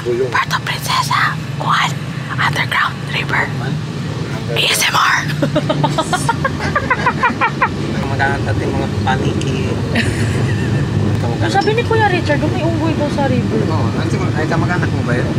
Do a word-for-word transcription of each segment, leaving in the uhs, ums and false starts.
Puerto Princesa, Juan, Underground River, A S M R. Magkakanta din mga paniki. Sabi ni Kuya Richard, may unggoy daw sa river. Oo, ay kamag-anak mo ba yun?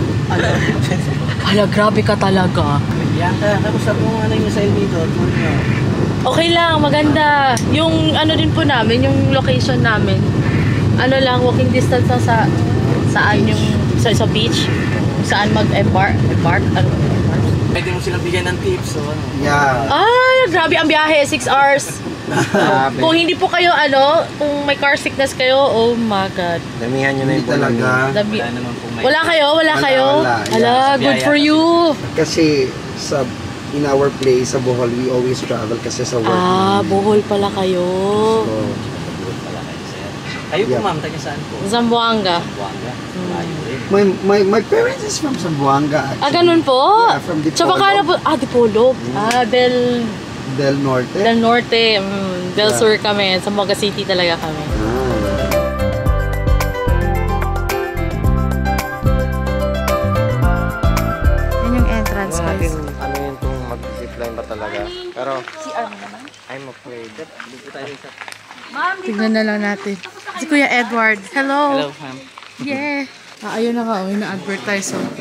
Hala, grabe ka talaga. Yan ka, tapos sabi mo ano yung sa El Nido, okay lang, maganda. Yung ano din po namin, yung location namin, ano lang, walking distance na sa saan yung sa, sa beach, saan mag-embark, embark, ano, embark. Pwede mo silang bigyan ng tips, so ano? Yeah. Ay, grabe ang biyahe, six hours. Kung hindi po kayo, ano, kung may car sickness kayo, oh my God. Damihan nyo na yung talaga. Dami. Wala kayo, wala, Wala, kayo? wala. Hala, Yeah. good for you. Kasi sa in our place sa Bohol, we always travel kasi sa work. Ah, Bohol pala kayo. So, Kayo po Yeah. ma'am, taga saan po? Zamboanga. Buanga. my, my, my parents is from Zamboanga actually. Ah, ganun po? Yeah, from Dipolog. Tsaka kano po? Ah, Dipolog. Ah, Del... Del Norte. Del Norte. Mm, Del Yeah. Sur kami. Zamboanga City talaga kami. Ah. Yan yung entrance, guys. Ano yun itong mag-zipline ba talaga? Pero, Si ano naman? I'm afraid. Dito tayo sa... Tignan na lang natin. Si Kuya Edward. Hello. Hello ma'am. Yeah. Ah, ayun na nga. Oh, na-advertise. Oh.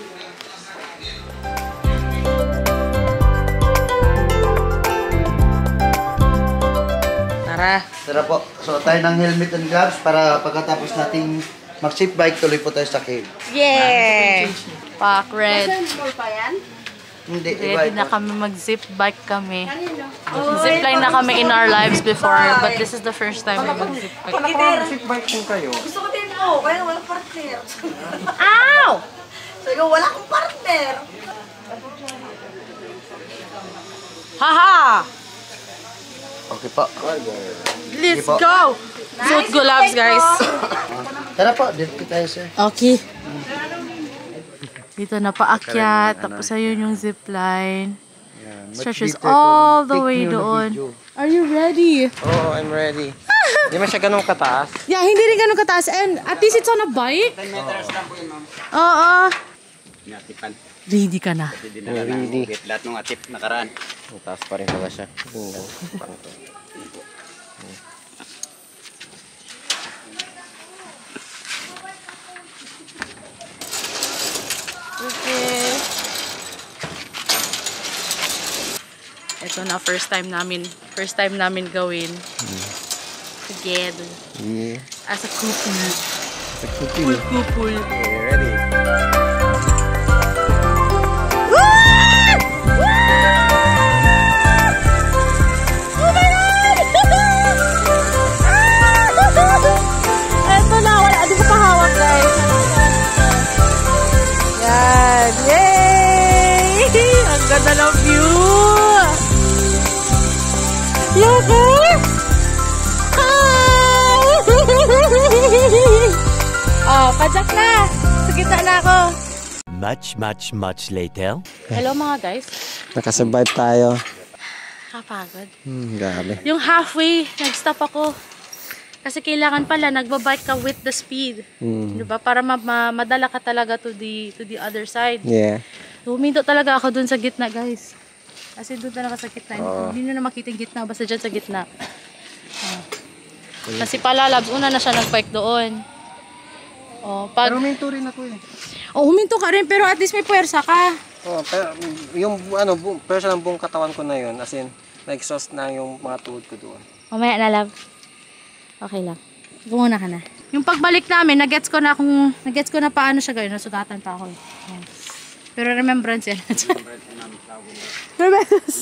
Tara. Tara po. So tayo ng helmet and gloves para pagkatapos nating mag-zip bike, tuloy po tayo sa cave. Yeah. Pack red. Hindi, iba Ready na ito. kami mag-zip bike kami. Zipline na kami in our lives before, but this is the first time we mag-zip bike. Zip bike po kayo. Gusto ko din mo, kaya wala partner. Ow! So, ikaw, wala akong partner. Haha! Okay po. Let's go! Suit gloves, guys. Tara po, dito tayo sir. Okay. Dito na paakyat, tapos ayun yung zipline. Stretches all the way doon. Are you ready? Oo, I'm ready. Hindi man siya ganun kataas. Yeah, hindi rin ganun kataas. And at least it's on a bike. ten meters lang po yun, ma'am. Oo. Natipan. Ready ka na. Hindi na lang Really? ang lahat ng atip nakaraan. Ang taas pa rin pala siya. Tingnan. Okay. Ito na, first time namin, first time namin gawin. Together. Yeah. As a couple. It's a cookie. Cool couple. Okay, ready? Ito na, wala. Di ko pahawak, guys. Yan. Yay! Ang ganda ng view. Look, eh! Hi! Oh, padyak na. Sa gitna na ako. Much, much, much later. Hello, mga guys. Nakasurvive tayo. Kapagod. Hmm, grabe. Yung halfway, nag-stop ako. Kasi kailangan pala, nagbabike ka with the speed. Hmm. Diba? Para ma ma madala ka talaga to the, to the other side. Yeah. Huminto talaga ako dun sa gitna, guys. Kasi dun talaga sa gitna. Oo. Hindi nyo na makita yung gitna, basta dyan sa gitna. Oh. Kasi pala, labs, una na siya nag-bike doon. Oh, pag... Pero huminto rin ako eh. Oh, huminto ka rin, pero at least may puwersa ka. Oh, pero yung ano, bu person ng buong katawan ko na yun, as in, na-exhaust na yung mga tuhod ko doon. Mamaya na, love. Okay lang. Gumuna ka na. Yung pagbalik namin, nagets ko na kung nagets ko na paano siya gawin. Nasugatan pa ako. Yan. Pero remembrance yan. Remembrance.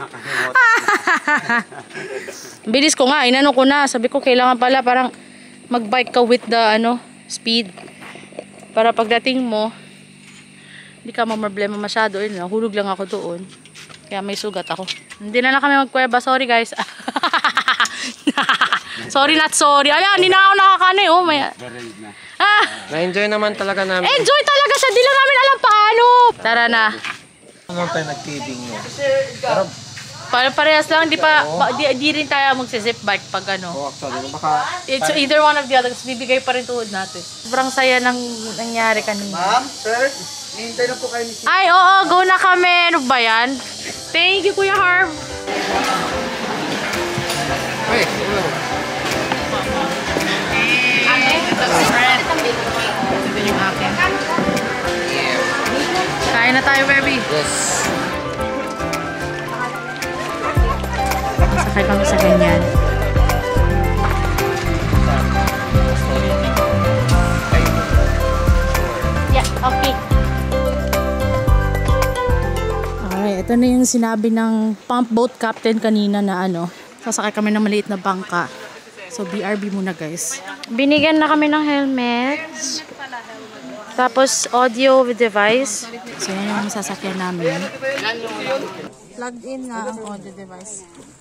Bilis ko nga, inano ko na. Sabi ko, kailangan pala parang mag-bike ka with the ano, speed. Para pagdating mo, hindi ka mamroblema masyado. Yun, nahulog lang ako doon. Kaya may sugat ako. Hindi na lang kami magkuweba. Sorry guys. Sorry not sorry. Ayan, hindi na ako nakakano oh. May... Ah, Na-enjoy naman talaga namin. enjoy talaga siya. Di lang namin alam paano. Tara na. Ano tayo nag-tibing nyo? Pero Para parehas lang, di pa, pa di, di rin tayo magsi-zip bike pag ano. Oh, actually, baka... It's either one of the others, bibigay pa rin tuhod natin. Sobrang saya ng nangyari kanina. Ma'am, sir, hintay na po kayo ni Ay, oo, go na kami. Ano ba yan? Thank you, Kuya Harv. Wait, ulo. Ito yung akin. Kain na tayo, baby. Yes. Sakay kami sa ganyan. Yeah, okay. Okay, ito na yung sinabi ng pump boat captain kanina na ano, sasakay kami ng maliit na bangka. So, B R B muna, guys. Binigyan na kami ng helmets. Tapos, audio with device. So, yan yung sasakyan namin. Plugged in nga ang audio device.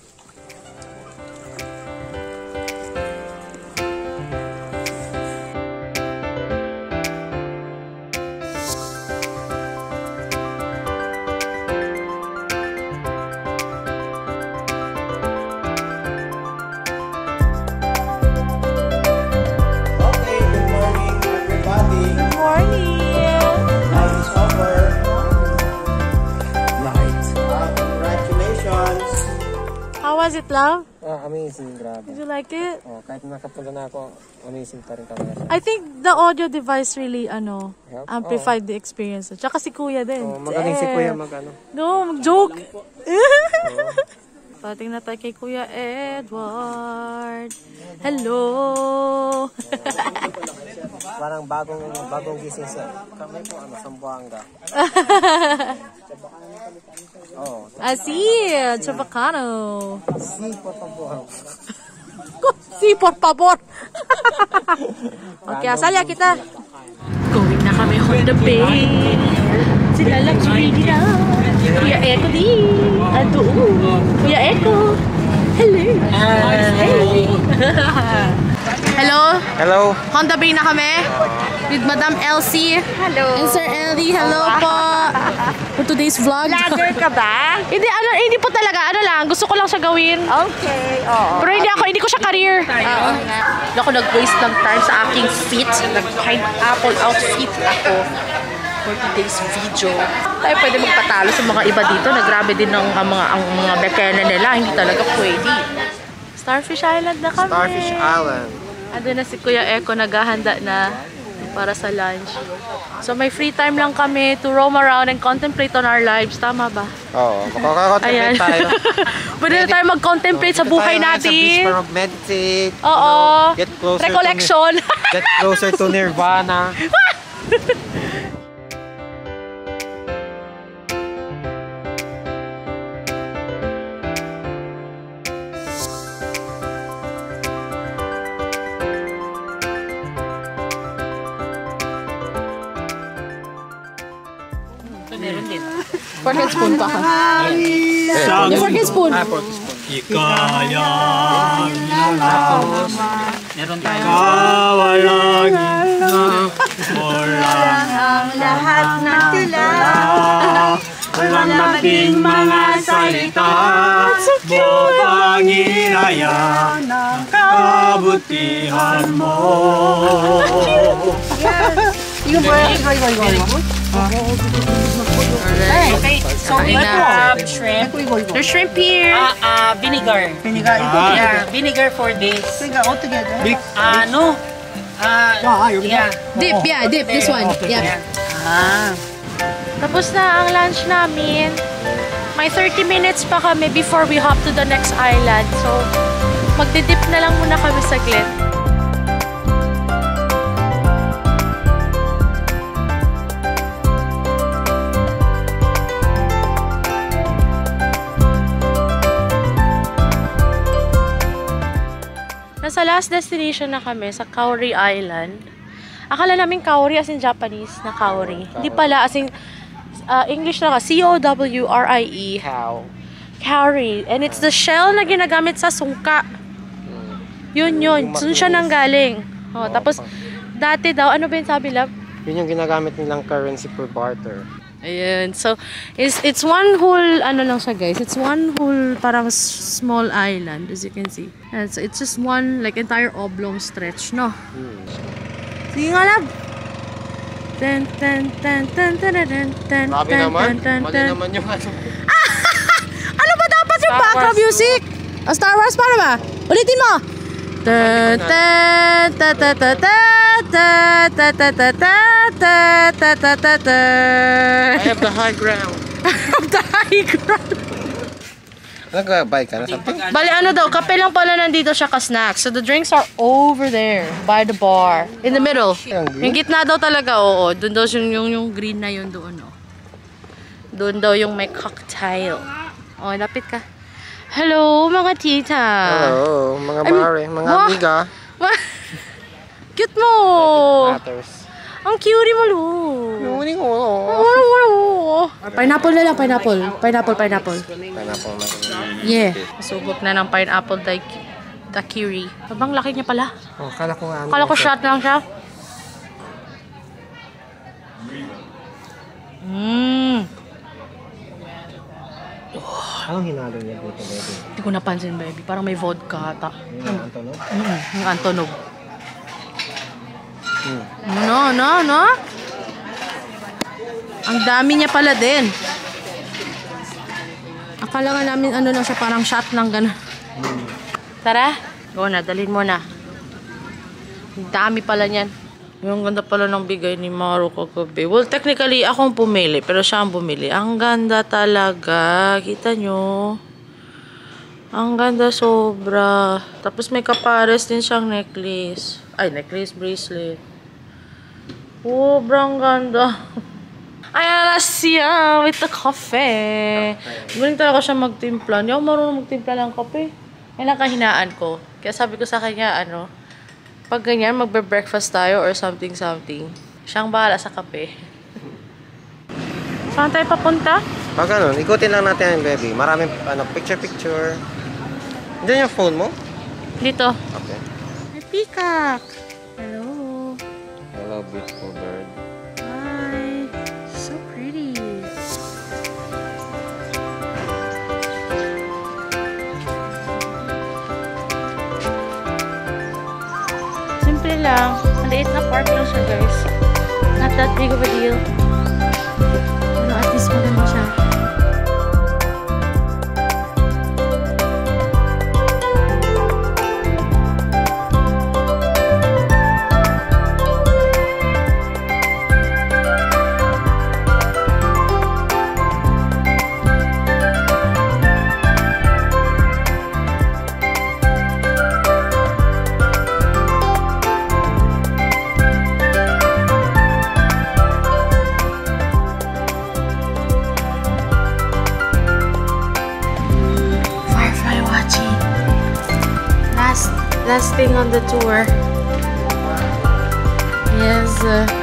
How was it, love? Ah, amazing, grabe. Did you like it? Oh, kahit nakapunta na ako, amazing pa rin kami. I think the audio device really, ano, Help? amplified the experience. Tsaka si Kuya din. Oh, magaling si Kuya mag ano. No, mag-joke. Pating na tayo kay Kuya Edward. Hello. Parang bagong bagong gising sa kami po ano, Sambuanga. Oh, Así, Chabacano. si po Sambuanga. Si, por favor. Okay, asalya kita. Going na kami on the bay. Sila lang ready na. Kuya Eko din. Ado. Kuya Eko. Hello. Hey. Hello. Hello. On the bay na kami. With Madam Elsie. Hello. And Sir Ellie. Hello po. For today's vlog. Vlogger ka ba? Hindi, ano, hindi po talaga. Ano lang, gusto ko lang siya gawin. Okay, oo. Pero hindi ako, hindi ko siya career. Oo. Hindi ako nag-waste ng time sa aking fit. Nag-pineapple outfit ako for today's video. Tayo pwede magpatalo sa mga iba dito na grabe din ng ang mga ang mga bekena nila. Hindi talaga pwede. Starfish Island na kami. Starfish Island. Ando na si Kuya Eko, naghahanda na para sa lunch. So may free time lang kami to roam around and contemplate on our lives. Tama ba? Oo, makaka-contemplate tayo. Pwede na tayo mag-contemplate sa buhay Tayo ngayon Sa beach natin. para mag-meditate. Oo. you know, Get closer Recollection. to Get closer to Nirvana. Meron din. Fork and spoon pa ka. Yung fork and spoon. Ah, pork spoon. Ikaya meron tayo kawalangin na walang Ang lahat ng tila. walang maging mga salita bukang inaya ng kabutihan mo. Okay, so we have shrimp. There's shrimp here. Ah, ah, vinegar. Vinegar, Yeah, vinegar for this. Vinegar all together. Ah, no. Ah, yeah. Dip, yeah, dip. This one. Yeah. Tapos na ang lunch namin. May thirty minutes pa kami before we hop to the next island. So, magdidip na lang muna kami saglit. Nasa last destination na kami sa Kauri Island. Akala namin Kauri as in Japanese na Kauri. Hindi pala as in uh, English na ka. C O W R I E. Cow. Kauri. And it's the shell na ginagamit sa sungka. Yun yun. Doon siya nanggaling. Oh, tapos dati daw, ano ba yung sabi, love? Yun yung ginagamit nilang currency for barter. Ayan. So, it's, it's one whole, ano lang siya guys. It's one whole parang s- small island, as you can see. And so, it's just one, like, entire oblong stretch, no? Sige nga, lab! Ten, ten, ten, ten, ten, ten, ten, Grabe ten, naman. ten, Mali ten. naman yung ano. Ano ba dapat yung background music? Ah, Star Wars, paano ba? Ulitin mo! Ta ta ta ta ta ta ta ta ta ta ta ta ta ta ta ta. I have the high ground. The high ground. Nag-bike ka na something? Bali ano daw, kape lang pala nandito siya ka-snacks. So the drinks are over there by the bar. In the middle. Yung gitna daw talaga, oo. Doon daw yung, yung, yung green na yun doon, oh. Doon daw yung may cocktail. Oh, lapit ka. Hello, mga tita. Hello, mga I'm- mare, mga Wah! amiga. Cute mo. Matters. Ang cutie mo, Lu. Yung ko. Wala, wala. Pineapple na lang, pineapple. Pineapple, pineapple. Pineapple na. Yeah. Subok na ng pineapple daiquiri. Daiquiri. Abang laki niya pala. Oh, kala ko nga. ano. Akala ko shot lang siya. Mmm. Anong hinalo niya dito, baby? Hindi ko napansin, baby. Parang may vodka ata. Yung Antonov? Mm, yung Antonov. Hmm. No, no, no. Ang dami niya pala din. Akala nga namin ano lang siya, parang shot lang gano'n. Tara, go na, dalhin mo na. Ang dami pala niyan. Yung ganda pala ng bigay ni Maru kagabi. Well, technically, akong pumili, pero siya ang bumili. Ang ganda talaga. Kita nyo? Ang ganda sobra. Tapos may kapares din siyang necklace. Ay, necklace bracelet. Sobrang ganda. Ayan na siya with the coffee. Galing talaga siya magtimpla. Hindi ako marunong magtimpla ng kape. Yan ang kahinaan ko. Kaya sabi ko sa kanya, ano, pag ganyan, magbe-breakfast tayo or something-something. Siyang bahala sa kape. Saan tayo papunta? Pag ganun, ikutin lang natin yung baby. Maraming ano, picture-picture. Diyan yung phone mo? Dito. Okay. May peacock. Hello. Hello, beautiful bird. Hi. So pretty. Simple lang. Maliit na park lang siya, guys. Not that big of a deal. Pero at least maganda siya. Firefly watching. Last, last thing on the tour. Yes. Uh,